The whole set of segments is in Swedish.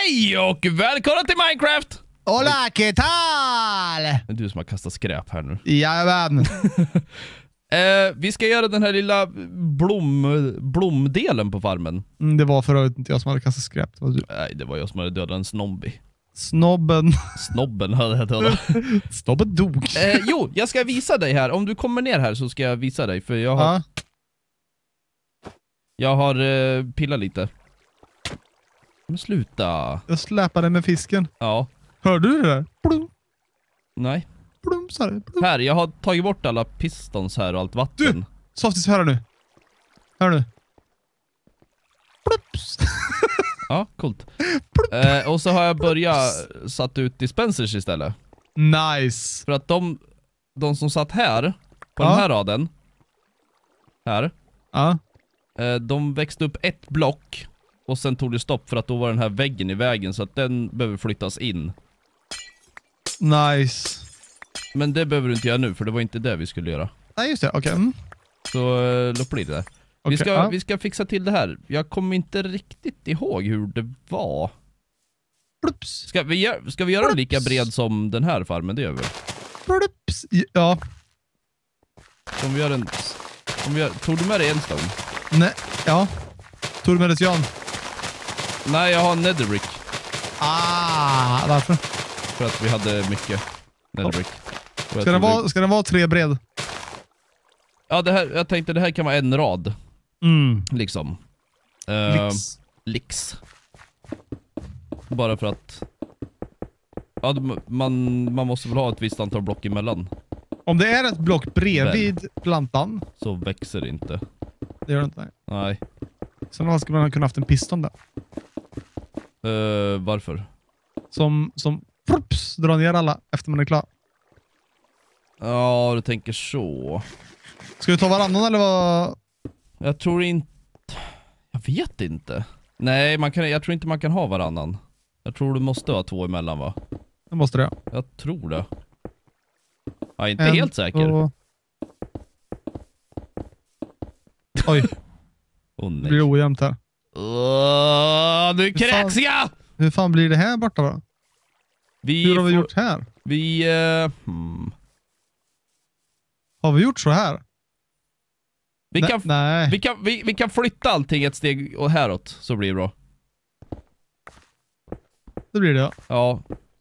Hej och välkomna till Minecraft! Hola, ¿qué tal? Det är du som har kastat skräp här nu. Jajamän. Vi ska göra den här lilla blomdelen på farmen. Det var för övrigt inte jag som hade kastat skräp. Det var du. Nej, det var jag som hade dödat en zombie. Snobben. Snobben hade jag dödat. Snobben dog. Jo, jag ska visa dig här. Om du kommer ner här så ska jag visa dig. För jag har, jag har pillat lite. Men sluta. Jag släpade med fisken. Ja. Hörde du det där? Blum, Nej. blum, sa det. Blum. Här, jag har tagit bort alla pistons här och allt vatten. Du! Softis, hör nu. Hör nu. Plups. Ja, coolt. Och så har jag börjat satt ut dispensers istället. Nice. För att de som satt här på den här raden här, de växte upp ett block och sen tog det stopp för att då var den här väggen i vägen så att den behöver flyttas in. Nice. Men det behöver du inte göra nu för det var inte det vi skulle göra. Nej, just det. Okej. Så låt bli det där. Okay, vi ska fixa till det här. Jag kommer inte riktigt ihåg hur det var. Plups. Ska vi göra den lika bred som den här farmen? Det gör vi. Plups. Ja. Om vi gör en... Tog du med dig en stone? Nej. Ja. Tog du med dig Jan? Nej, jag har netherbrick. Varför? För att vi hade mycket netherbrick. Ska den vara 3 bred? Ja, jag tänkte det här kan vara en rad. Liksom. Lix. Bara för att... Ja, man måste väl ha ett visst antal block emellan. Om det är ett block bredvid plantan så växer det inte. Det gör det inte. Nej. Sen skulle man kunna haft en piston där. Varför? Som frups, drar ner alla efter man är klar. Ja, du tänker så. Ska vi ta varannan eller vad? Jag tror inte... Jag vet inte. Nej, jag tror inte man kan ha varannan. Jag tror du måste ha 2 emellan, va? Det måste det. Jag tror det. Jag är inte helt säker. Oj. Nej. Det blir ojämnt här. Nu kräks jag! Hur fan blir det här borta då? Hur har vi gjort här? Har vi gjort så här? Nej. Vi kan flytta allting ett steg och häråt, så blir det bra. Det blir det, ja. Ja.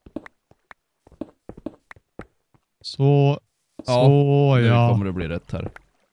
Så Nu kommer det bli rätt här.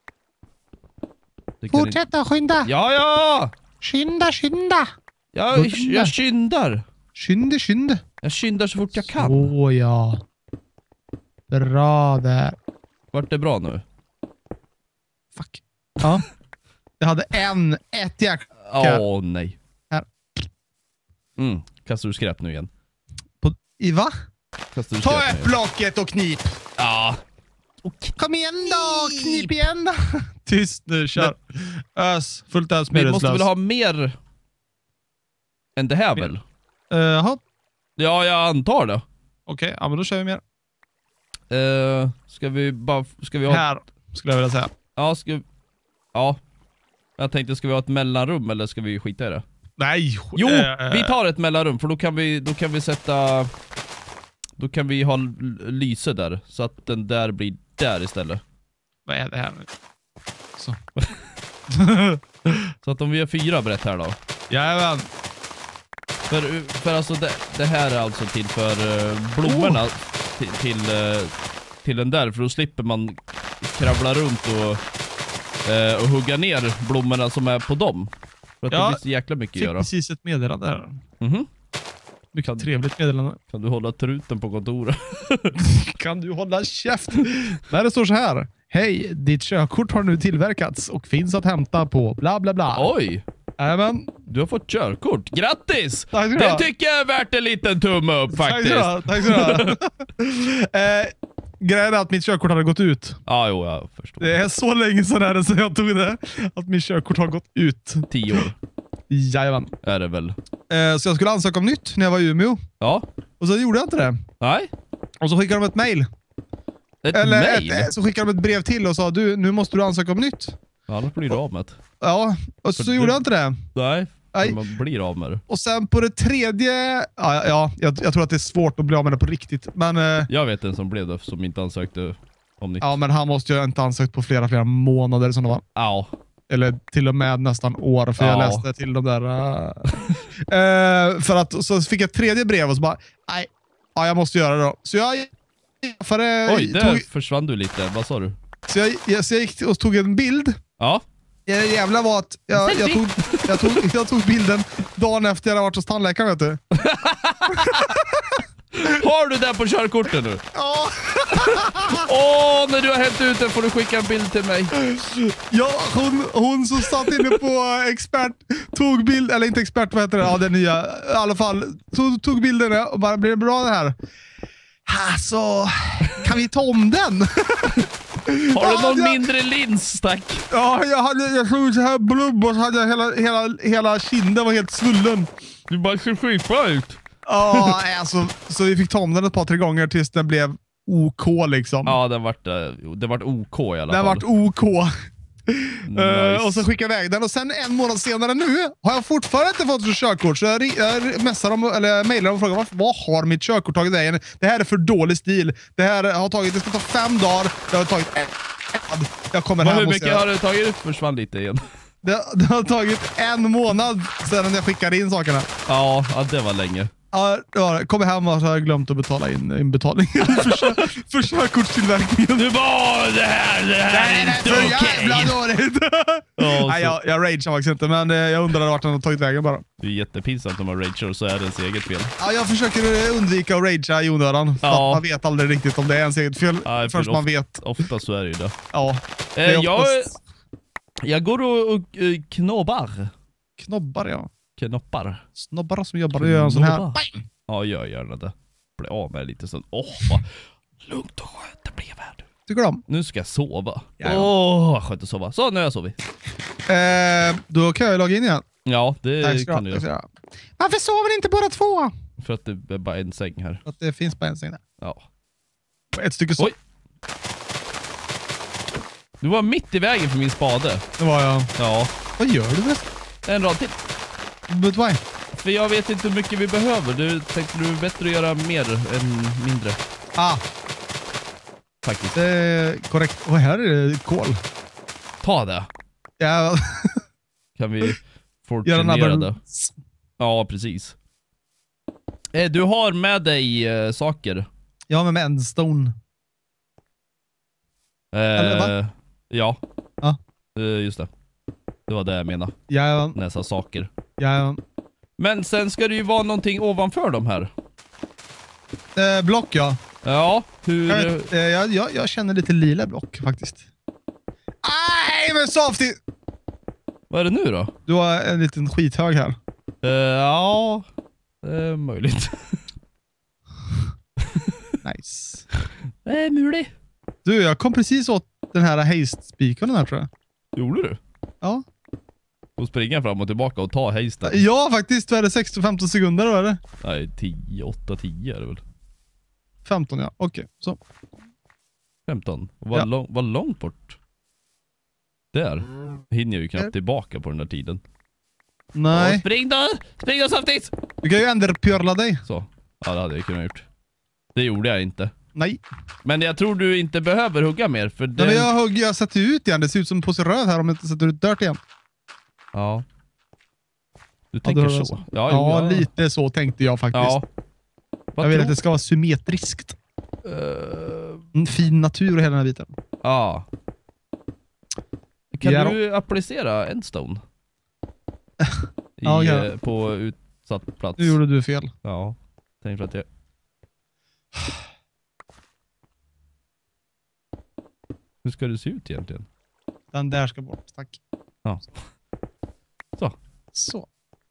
Fortsätta, skynda! Ja! Skynda! Jag skyndar. Skynda. Jag skyndar så fort jag kan. Så ja. Bra där. Vart det bra nu? Fuck. Ja. Jag hade ett jäkla... nej. Här. Kastar du skräp nu igen? Va? Ta ett blocket och knip. Ja. Kom igen då, knip igen då. Tyst nu, kör. Fullt ös med. Vi måste väl ha mer än det här väl? Jaha. Ja, jag antar det. Okej, ja men då kör vi mer. Ska vi ha... Här, skulle jag vilja säga. Ja. Jag tänkte, ska vi ha ett mellanrum eller ska vi skita i det? Nej. Jo, vi tar ett mellanrum för då kan vi sätta... Då kan vi ha lyse där så att den där blir där istället. Vad är det här nu? Så. Så att om vi har 4 brett här då. Jajamän. För alltså det här är alltså till för blommorna till den där, för då slipper man kravla runt och hugga ner blommorna som är på dem. För att det blir så jäkla mycket att göra. Precis ett meddelande här. Mycket trevligt meddelande. Kan du hålla truten på kontoret? Kan du hålla käft? Där det står så här. Hej, ditt körkort har nu tillverkats och finns att hämta på bla bla bla. Oj! Även. Du har fått körkort. Grattis! Det tycker jag är värt en liten tumme upp faktiskt. Tack så du. Grejen är att mitt körkort hade gått ut. Jo, jag förstår. Det är så länge sedan så jag tog det. Att mitt körkort har gått ut. 10 år. Jajamän. Är det väl. Så jag skulle ansöka om nytt när jag var i Umeå. Ja. Och så gjorde jag inte det. Nej. Och så skickade de ett mail. Så skickade de ett brev till och sa nu måste du ansöka om nytt. Ja, annars blir du av med det. Ja, och så gjorde jag inte det. Nej. Nej. Man blir av med det. Och sen på det tredje... Jag tror att det är svårt att bli av med det på riktigt. Men, jag vet en som blev det, som inte ansökte om nytt. Ja, men han måste ju inte ansökt på flera månader som det var. Ja. Eller till och med nästan år, för jag läste till de där... för att så fick jag ett tredje brev och så bara... Nej, jag måste göra det då. Så jag... Oj, där försvann du lite. Vad sa du? Så jag gick och tog en bild. Ja. Jävlar var att jag tog bilden dagen efter jag hade varit hos tandläkaren, vet du. Har du det på körkortet nu? Ja. När du har hällt ut den får du skicka en bild till mig. Ja, hon som satt inne på expert tog bild, eller inte expert, vad heter det? Ja, den nya. I alla fall, tog bilderna och bara, blir det bra det här? Så kan vi ta om den? Har du någon mindre lins, tack? Ja, jag såg så här blubb och så hade jag hela kinden var helt svullen. Du bara ser skitbra ut. Ja, alltså, så vi fick ta om den ett par, 3 gånger tills den blev OK liksom. Ja, det vart OK i alla fall. Den vart OK. Nice. Och så skickade jag iväg den och sen en månad senare nu har jag fortfarande inte fått för körkort, så jag messar dem eller mejlar dem och frågar vad har mitt körkort tagit vägen? Det här är för dålig stil. Det ska ta 5 dagar. Det har tagit jag kommer hem. Hur mycket har det tagit? Försvann lite igen. Det har tagit 1 månad sedan jag skickade in sakerna. Ja, det var länge. Ja, kommer hem och så har jag glömt att betala in betalningen för körkortstillverkningen. Du bara, det här är inte okej. Jävla dåligt. Nej, jag ragear faktiskt inte, men jag undrar vart den har tagit vägen bara. Det är jättepinsamt om man ragear och så är det ens eget fel. Ja, jag försöker undvika att ragea i onödan. För att man vet aldrig riktigt om det är ens eget fel. Ja, först man vet. Ofta så är det ju det. Ja. Jag går och knobbar. Knobbar, ja. Knoppar. Snobbar som jobbar och gör en sån här. Bang! Ja, gör gärna det. Bli av med lite sån. Vad lugnt och skönt det blev här. Tycker du om? Nu ska jag sova. Ja. Skönt att sova. Så, nu har jag sovit. Då kan jag logga in igen. Ja, det kan du göra. Varför sover ni inte båda två? För att det är bara en säng här. För att det finns bara en säng där. Ja. Ett stycke så. Oj. Du var mitt i vägen för min spade. Det var jag. Ja. Vad gör du med? En rad till. But why? För jag vet inte hur mycket vi behöver. Tänkte du bättre att göra mer än mindre? Faktiskt. Korrekt. Och här är det kol. Ta det. Ja. Kan vi fortsätta det? Ja, precis. Du har med dig saker. Ja, med endstone. Eller va? Ja. Ja. Just det. Det var det jag menade. Ja. Nästa saker. Ja. Men sen ska det ju vara någonting ovanför de här. Block, ja. Ja, hur... Jag känner lite lila block faktiskt. Nej, men saftig! Vad är det nu då? Du har en liten skithög här. Ja, det är möjligt. Nice. Det är möjligt. Du, jag kom precis åt den här haste-spikern här, tror jag. Gjorde du? Ja. Och springa fram och tillbaka och ta hasten. Ja, faktiskt. Vad är det? 16-15 sekunder, eller vad är det? Nej, 8-10 är det väl. 15, ja. Okej, så. 15. Vad långt bort. Där. Hinner jag ju knappt tillbaka på den där tiden. Nej. Spring då samtidigt! Du kan ju ändra dig. Så. Ja, det hade jag kunnat gjort. Det gjorde jag inte. Nej. Men jag tror du inte behöver hugga mer. För det... Nej, men jag sätter ut igen. Det ser ut som på sig röd här om jag inte sätter ut dirt igen. Ja. Du tänker så? Så. Lite så tänkte jag faktiskt. Ja. Jag vill att det ska vara symmetriskt. En fin natur och hela den här biten. Ja. Kan du applicera endstone? På utsatt plats. Nu gjorde du fel. Ja. Tänk för att jag... Hur ska det se ut egentligen? Den där ska bort, tack. Ja. Så.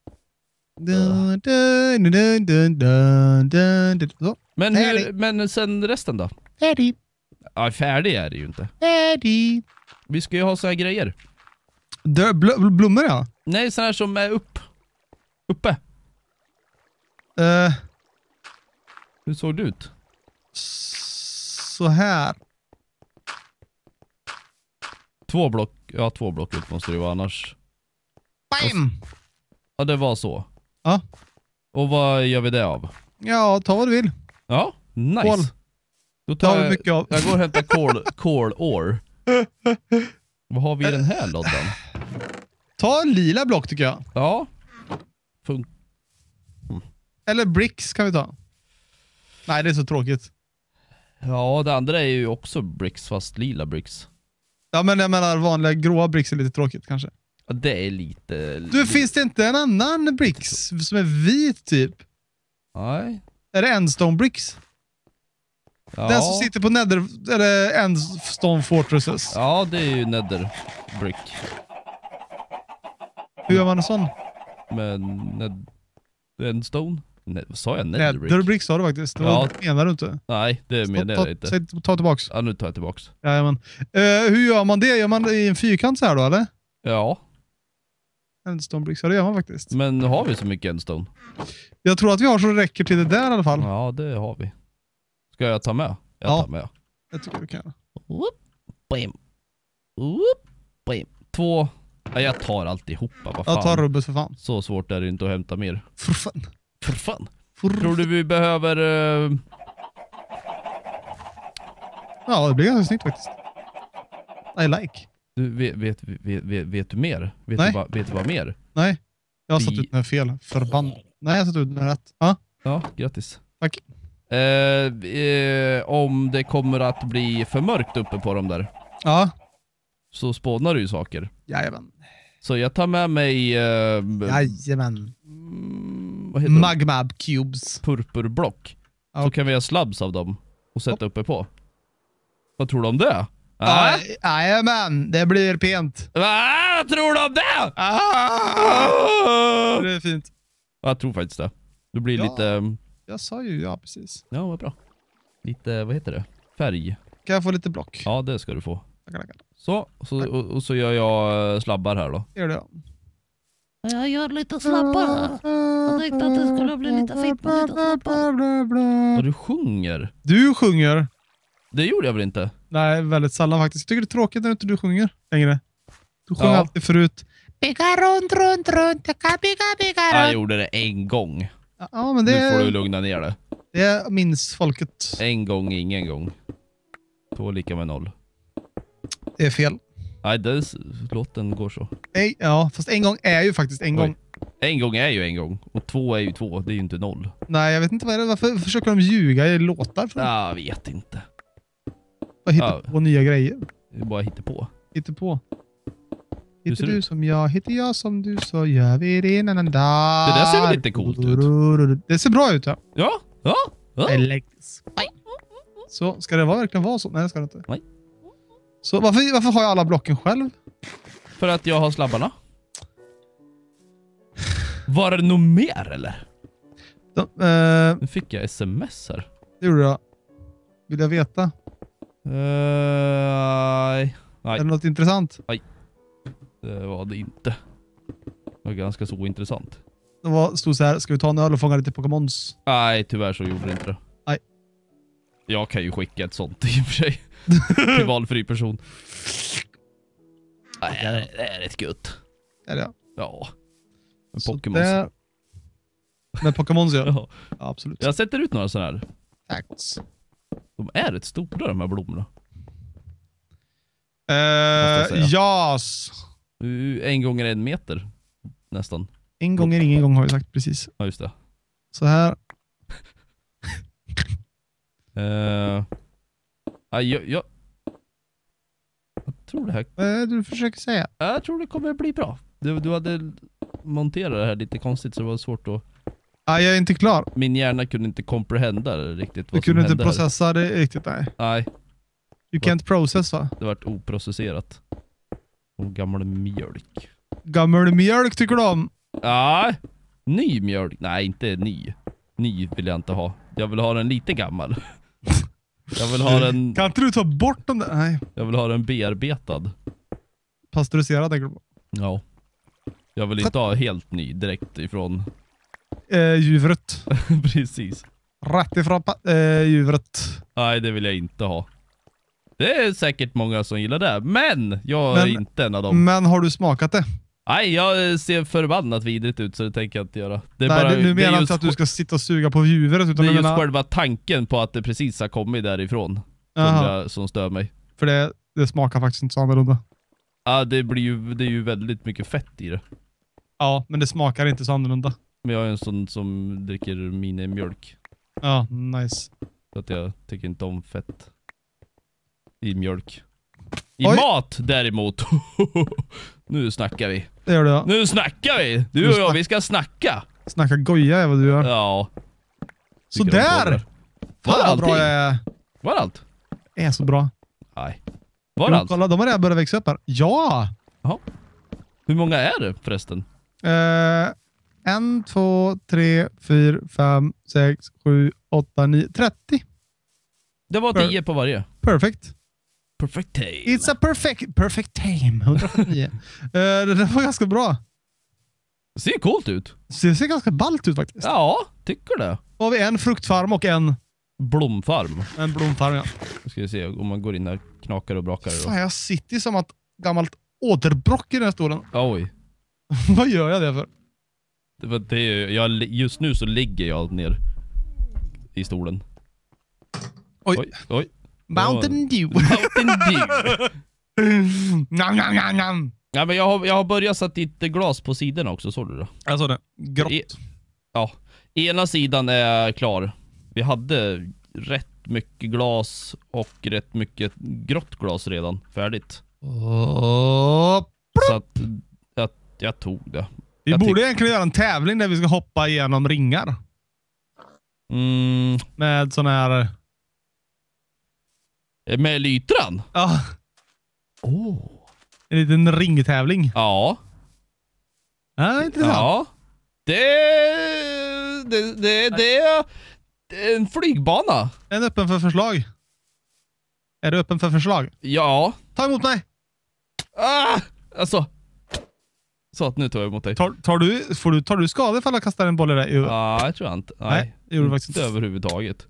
Men sen resten då? Färdig. Ja, färdig är det ju inte. Färdig. Vi ska ju ha så här grejer. Blommor, ja. Nej, sån här som är uppe. Hur såg det ut? Så här. 2 block. Ja, 2 block ut måste det vara annars. Bam! Ja, det var så. Ja. Och vad gör vi det av? Ja, ta vad du vill. Ja, nice. Kol. Då tar vi mycket av. jag går och hämtar kol ore. Vad har vi i den här lådan? Ta lila block tycker jag. Ja. Eller bricks kan vi ta. Nej, det är så tråkigt. Ja, det andra är ju också bricks, fast lila bricks. Ja, men jag menar vanliga gråa bricks är lite tråkigt kanske. Ja, det är lite... Du, finns det inte en annan bricks som är vit typ? Nej. Är det Endstone bricks? Ja. Den som sitter på Nether, eller Endstone Fortresses. Ja, det är ju Nether brick. Hur gör man en sån? Med Endstone? Vad sa jag? Nether brick? Nether bricks sa du faktiskt. Det menar du inte. Nej, det menar jag inte. Ta tillbaks. Ja, nu tar jag tillbaks. Jajamän. Hur gör man det? Gör man det i en fyrkant så här då, eller? Ja. Endstone bricks, ja det gör man faktiskt. Men har vi så mycket Endstone? Jag tror att vi har så det räcker till det där i alla fall. Ja, det har vi. Ska jag ta med? Jag tar med. Jag tycker vi kan. Två. Ja, jag tar alltihopa. Vad fan? Jag tar rubbet för fan. Så svårt är det inte att hämta mer. För fan. För fan. Tror du vi behöver... Ja, det blir ganska snyggt faktiskt. I like. Du, vet du mer? Vet du vad mer? Nej, jag har satt ut den fel. Förbannat. Nej, jag har satt ut den rätt. Ja, grattis. Tack. Om det kommer att bli för mörkt uppe på dem där. Ja. Så spånar du ju saker. Jajamän. Så jag tar med mig... Jajamän. Vad heter Magmab cubes. Purpurblock. Ja. Så kan vi ha slabs av dem och sätta uppe på. Vad tror du om det? Jajamän, det blir pent. Vad tror du om det? Det är fint. Jag tror faktiskt det. Det blir lite... Jag sa ju, ja precis. Ja, vad bra. Lite, vad heter det? Färg. Kan jag få lite block? Ja, det ska du få. Tackar. Och så gör jag slabbar här då. Gör det. Jag gör lite slabbar här. Jag tänkte att det skulle bli lite fint med lite slabbar. Och du sjunger? Du sjunger? Det gjorde jag väl inte? Nej, väldigt sällan faktiskt. Jag tycker det är tråkigt när inte du sjunger längre. Du sjunger alltid förut. Bygga runt, jag kan bygga runt. Jag gjorde det en gång. Ja, men det... Nu får du lugna ner det. Det minns folket. En gång, ingen gång. 2 lika med 0. Det är fel. Nej, låten går så. Ja, fast en gång är ju faktiskt en gång. En gång är ju en gång. Och 2 är ju 2. Det är ju inte 0. Nej, jag vet inte vad det är. Varför försöker de ljuga i låtar? Jag vet inte. Vad hittar på nya grejer? Det är bara hittar på. Hittar på. Hittar du som jag, hittar jag som du, så gör vi det en annan dag. Det där ser väl lite coolt ut? Det ser bra ut, ja. Ja. I like this. Så, ska det verkligen vara så? Nej, det ska det inte. Nej. Så varför har jag alla blocken själv? För att jag har slabbarna. Var det nog mer, eller? Nu fick jag sms här. Det gjorde jag. Vill jag veta? Nej. Är det något intressant? Nej. Det var det inte. Det var ganska så ointressant. Det stod så här, ska vi ta en öl och fånga lite Pokémons? Nej, tyvärr så gjorde det inte det. Nej. Jag kan ju skicka ett sånt i och för sig. Till valfri person. Nej, det är rätt gött. Är det? Ja. Med Pokémons. Med Pokémons, ja. Absolut. Jag sätter ut några sådana här. Tack. De är rätt stora, de här blommorna. Jas. 1 gånger 1 meter. Nästan. 1 gånger ingen gång har vi sagt, precis. Ja, just det. Så här. Jag tror det här... du försöker säga? Jag tror det kommer bli bra. Du hade monterat det här lite konstigt så det var svårt att... Jag är inte klar. Min hjärna kunde inte comprehenda riktigt vad som hände. Du kunde inte här. processa det riktigt, nej. Nej. You can't process, va? Det vart oprocesserat. Och gammal mjölk. Gammal mjölk tycker du om? Ja. Ny mjölk. Nej, inte ny. Ny vill jag inte ha. Jag vill ha den lite gammal. Jag vill ha den... Kan inte du ta bort den där? Nej. Jag vill ha den bearbetad. Pasteuriserad, tänker du på? Ja. Jag vill inte ha helt ny direkt ifrån... Djuret. Precis. Rätt ifrån djuret. Nej, det vill jag inte ha. Det är säkert många som gillar det. Men jag är inte en av dem. Men har du smakat det? Nej, jag ser förbannat vidrigt ut så det tänker jag inte göra. Det är Nej, bara, nu menar jag inte just, att du ska sitta och suga på huvudet. Utan det är just menar... själva tanken på att det precis har kommit därifrån som stör mig. För det smakar faktiskt inte så annorlunda. Ja, det är ju väldigt mycket fett i det. Ja, men det smakar inte så annorlunda. Men jag är en sån som dricker minimjölk. Ja, nice. Så att jag tycker inte om fett i mjölk. I Oj. mat däremot. Nu snackar vi. Det gör det, ja. Nu snackar vi. Du och jag, vi ska snacka. Snacka goja är vad du gör. Ja. Så där! Var det Fan, bra allting? jag är. Var det allt? Är så bra. Nej. Var det allt? Kolla, de har redan börjat växa upp här. Ja! Jaha. Hur många är det förresten? 1, 2, 3, 4, 5, 6, 7, 8, 9, 30. Det var 10 på varje. Perfect. Perfect time. It's a perfect time. 149. Det där var ganska bra. Det ser coolt ut. Det ser ganska ballt ut faktiskt. Ja, tycker det. Då har vi en fruktfarm och en Blomfarm. blomfarm. Ja. Nu ska vi se om man går in här, knakar och brakar. Fan, jag sitter som ett gammalt återbrock i den här stolen. Oj. Vad gör jag det för? Just nu så ligger jag ner i stolen. Oj. Mountain Dew. Mountain Dew. Nam, nam, nam, nam. Ja, men jag har börjat sätta lite glas på sidorna också, såg du det? Jag såg det. Grått. Ena sidan är klar. Vi hade rätt mycket glas och rätt mycket grått glas redan färdigt. Så att jag tog det. Vi borde egentligen göra en tävling där vi ska hoppa igenom ringar. Med sån här... Med lytran? Ja. En liten ringtävling. Ja. Ja, intressant. Ja. Det är en flygbana. En öppen för förslag. Är du öppen för förslag? Ja. Ta emot mig. Alltså. Så att nu tar jag emot dig. Tar du skada ifall jag kastar en boll i dig? Ja, jag tror inte. Nej, det gjorde du faktiskt inte överhuvudtaget.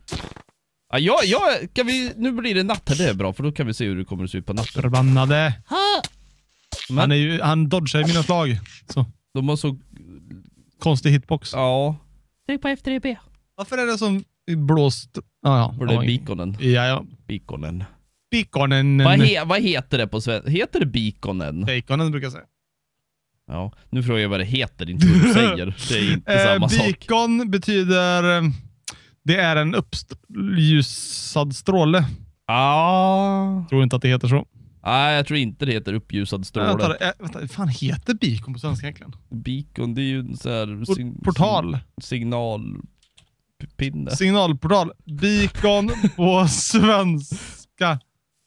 Nu blir det natt här, det är bra, för då kan vi se hur det kommer att se ut på natten. Förbannade. Ha! Han dodgar mina slag. Så. De har så... Konstig hitbox. Ja. Tryck på F3B. Varför är det som blåst? För det är beaconen. Ja. Beaconen. Beaconen. Vad heter det på svenska? Heter det beaconen? Baconen brukar jag säga. Ja, nu frågar jag vad det heter, inte vad du säger. Det är inte samma sak. Beacon betyder... Det är en uppljusad stråle. Tror inte att det heter så. Nej, jag tror inte det heter uppljusad stråle. Vänta, fan heter beacon på svenska egentligen? Beacon, det är ju en så här... Portal. Signalpinne. Signalportal. Beacon på svenska.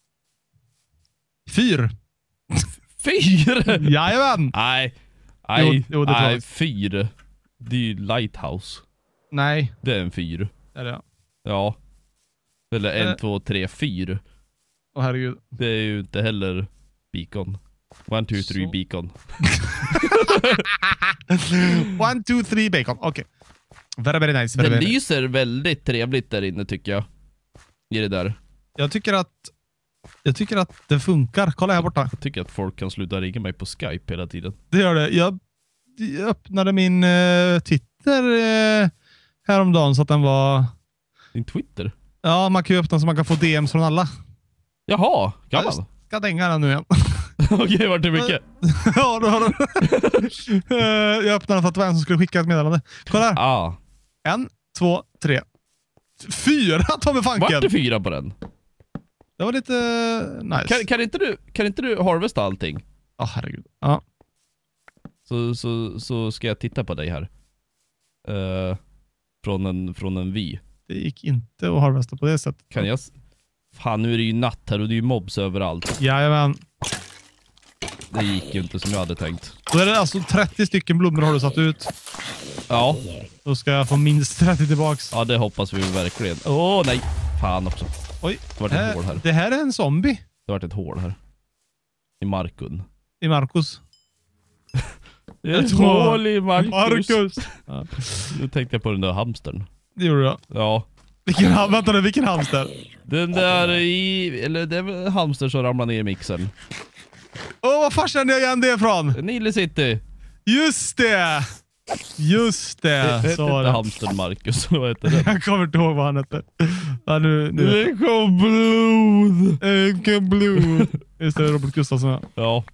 Fyr. Fyr? Jajamän. Nej, fyr. Det är ju lighthouse. Nej. Det är en fyr. Är det? Ja. Eller 1, 2, 3, 4. Åh herregud. Det är ju inte heller beacon. 1, 2, 3 beacon. 1, 2, 3 bacon. Okej. Very nice. Det lyser väldigt trevligt där inne, tycker jag. I det där. Jag tycker att det funkar. Kolla här borta. Jag tycker att folk kan sluta ringa mig på Skype hela tiden. Det gör det. Jag öppnade min Twitter häromdagen så att den var... Din Twitter? Ja, man kan ju öppna så man kan få DMs från alla. Jaha, kan man? Jag ska dänga den nu igen. Okej, vart det mycket? Ja, då har du. Jag öppnade för att det var en som skulle skicka ett meddelande. Kolla här. 1, 2, 3. 4, ta med fanken. Vart det 4 på den? Det var lite nice. Kan inte du harvesta allting? Herregud. Ja. Så ska jag titta på dig här. Från en vy. Det gick inte att harvesta på det sättet. Kan jag... Fan, nu är det ju natt här och det är ju mobs överallt. Jajamän. Det gick ju inte som jag hade tänkt. Då är det alltså 30 stycken blommor har du satt ut. Ja. Då ska jag få minst 30 tillbaks. Ja, det hoppas vi verkligen. Nej. Fan också. Oj. Det vart ett hål här. Det här är en zombie. Det vart ett hål här. I Markun. I Marcus. Det är ett hål i Marcus. Ja. Nu tänkte jag på den där hamstern. Det gjorde jag. Ja. Vilken hamster? Den där det är väl hamster som ramlar ner i mixern. Vad fan kände jag igen det ifrån? Nile City. Just det! Just det. Det Så heter var inte det. hamstern Marcus. Vad heter det? Jag kommer inte ihåg vad han hette. Ja, nu. Det kom blod. Blue. Just det, Robert Gustafsson. Ja.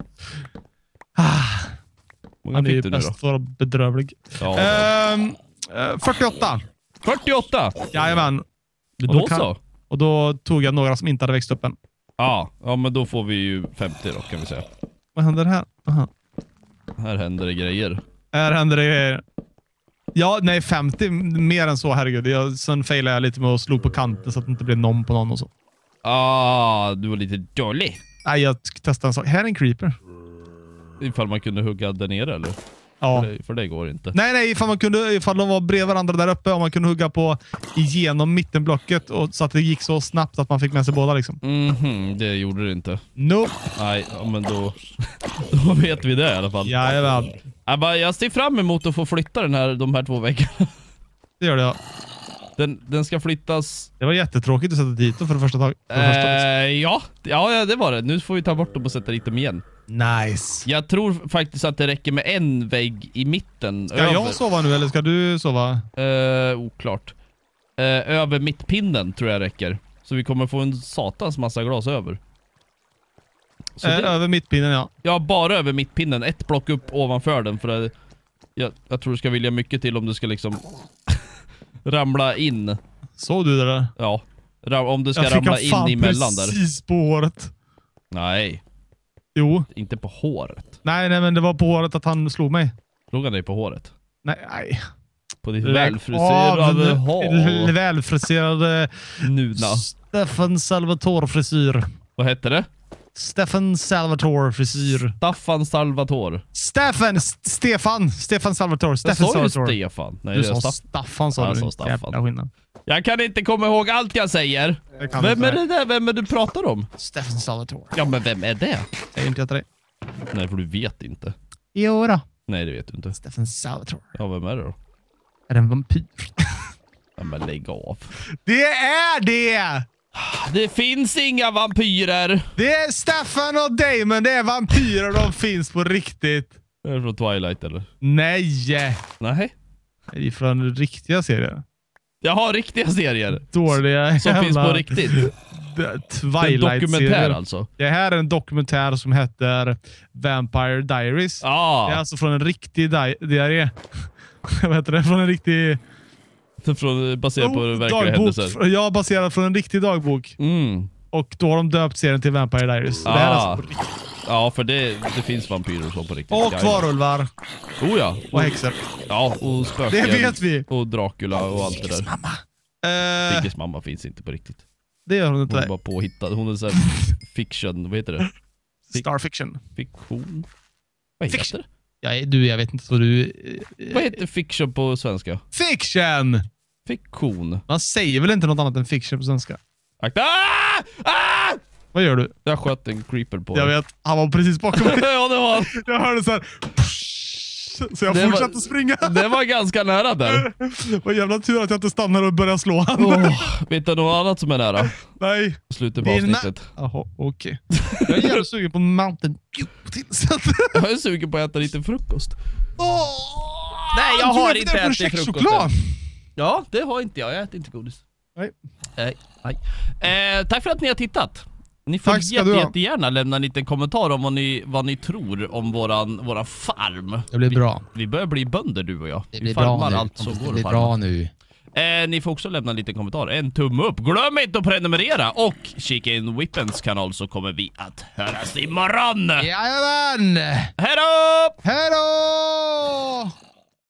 Många Han är ju fick du nu bäst då? för att vara bedrövlig. Ja, 48. 48! Jajamän. Då så. Och då tog jag några som inte hade växt upp än. Ja, men då får vi ju 50 då kan vi säga. Vad händer här? Aha. Här händer det grejer. Här händer det grejer. Ja, nej 50. Mer än så, herregud. Sen failade jag lite med att slå på kanten så att det inte blev någon på någon och så. Du var lite dålig. Nej, jag testade en sak. Här är en creeper. Ifall man kunde hugga där nere eller? Ja. För det går inte. Nej, ifall de var bredvid varandra där uppe och man kunde hugga på igenom mittenblocket och så att det gick så snabbt att man fick med sig båda liksom. Det gjorde det inte. Nope. Nej, men då vet vi det i alla fall. Jajamän. Jag ser fram emot att få flytta de här 2 väggarna. Det gör det, ja. Den ska flyttas. Det var jättetråkigt att sätta dit dem för det första taget. Ja, det var det. Nu får vi ta bort dem och sätta dit dem igen. Nice. Jag tror faktiskt att det räcker med en vägg i mitten. Ska jag sova nu eller ska du sova? Oklart. Över mittpinnen tror jag räcker. Så vi kommer få en satans massa glas över. Så Över mittpinnen, ja. Ja, bara över mittpinnen. Ett block upp ovanför den. För jag tror du ska vilja mycket till om du ska liksom ramla in. Såg du det där? Ja. Om du ska ramla in emellan där. Precis på håret. Nej. Jo. Inte på håret. Nej, men det var på håret att han slog mig. Slog han dig på håret? Nej. På ditt välfriserade hår. Välfriserade Nudna. Stefan Salvatore-frisyr. Vad hette det? Stefan Salvatore-frisyr. Staffan Salvatore. Stefan Salvatore. Jag sa ju Stefan. Nej, du det sa Staffan, sa jag du. sa Staffan. Jag Jag kan inte komma ihåg allt jag säger. Vem är det där? Vem är du pratar om? Stefan Salvatore. Ja, men vem är det? Säger inte jag till dig. Nej, för du vet inte. Jo då. Nej, det vet du inte. Stefan Salvatore. Ja, vem är det då? Är det en vampyr? Ja, men lägg av. Det är det! Det finns inga vampyrer. Det är Stefan och Damon. Det är vampyrer. De finns på riktigt. Är det från Twilight eller? Nej. Nej. Det är från riktiga serier. Jag har riktiga serier. Dåliga som finns på riktigt. Twilight dokumentär alltså. Det här är en dokumentär som heter Vampire Diaries. Det är alltså från en riktig diarré. Vad heter det? Från en riktig... Baserat på verkliga händelser. Ja, baserat från en riktig dagbok. Och då har de döpt serien till Vampire Diaries. Det här är alltså på riktigt. Ja, för det finns vampyrer och så på riktigt. Och varulvar. Oh ja. Och häxor. Ja, och spöken. Det vet vi. Och Dracula och allt det där. Mamma. Sigges mamma finns inte på riktigt. Det gör hon inte. Hon är bara påhittad. Hon är så här fiction. Vad heter det? Star fiction. Fiktion. Vad heter det? Jag vet inte vad du... Vad heter fiction på svenska? Fiction! Fiktion. Man säger väl inte något annat än fiction på svenska? Akta! Ah! Vad gör du? Jag sköt en creeper på Jag vet, han var precis bakom mig. Ja, det var. Jag hörde så här. Så jag fortsatte springa. Det var ganska nära där. Vad jävla tur att jag inte stannar och börjar slå han. Vet du något annat som är nära? Nej. Slutet på avsnittet. Jaha, okej. Jag är jävligt sugen på Mountain Dew till. Jag är sugen på att äta lite frukost. Nej, jag har inte ätit frukost. Ja, det har inte jag. Jag äter inte godis. Nej. Tack för att ni har tittat. Ni får jättegärna lämna en liten kommentar om vad ni tror om våran farm. Det blir bra. Vi börjar bli bönder, du och jag. Det blir bra nu. Allt som går det blir bra nu. Ni får också lämna en liten kommentar. En tumme upp. Glöm inte att prenumerera och kika in Whippens kanal så kommer vi att höras imorgon. Jajamän! Hej då! Hej då!